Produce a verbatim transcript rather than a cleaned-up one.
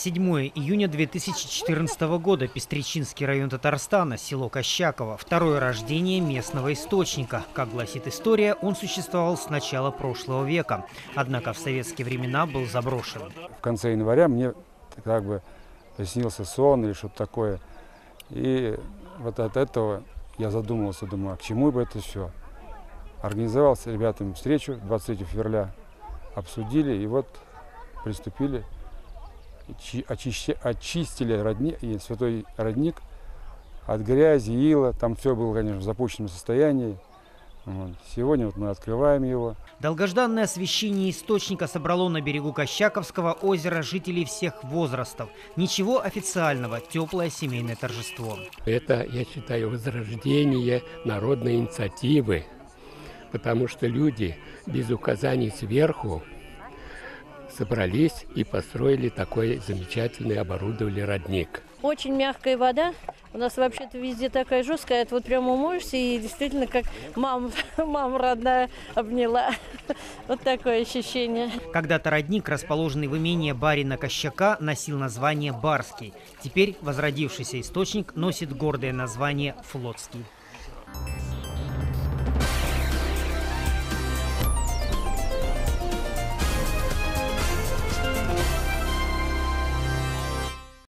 седьмое июня две тысячи четырнадцатого года. Пестричинский район Татарстана, село Кощаково. Второе рождение местного источника. Как гласит история, он существовал с начала прошлого века. Однако в советские времена был заброшен. В конце января мне как бы приснился сон или что-то такое. И вот от этого я задумался, думаю, а к чему бы это все? Организовал с ребятами встречу двадцать третьего февраля, обсудили и вот приступили. Очищи, очистили родник, святой родник от грязи, ила. Там все было, конечно, в запущенном состоянии. Вот. Сегодня вот мы открываем его. Долгожданное освещение источника собрало на берегу Кощаковского озера жителей всех возрастов. Ничего официального, теплое семейное торжество. Это, я считаю, возрождение народной инициативы, потому что люди без указаний сверху собрались и построили такой замечательный, оборудовали родник. Очень мягкая вода. У нас вообще-то везде такая жесткая. Это вот прямо умоешься и действительно как мама, мама родная обняла. Вот такое ощущение. Когда-то родник, расположенный в имении барина Кощака, носил название Барский. Теперь возродившийся источник носит гордое название Флотский.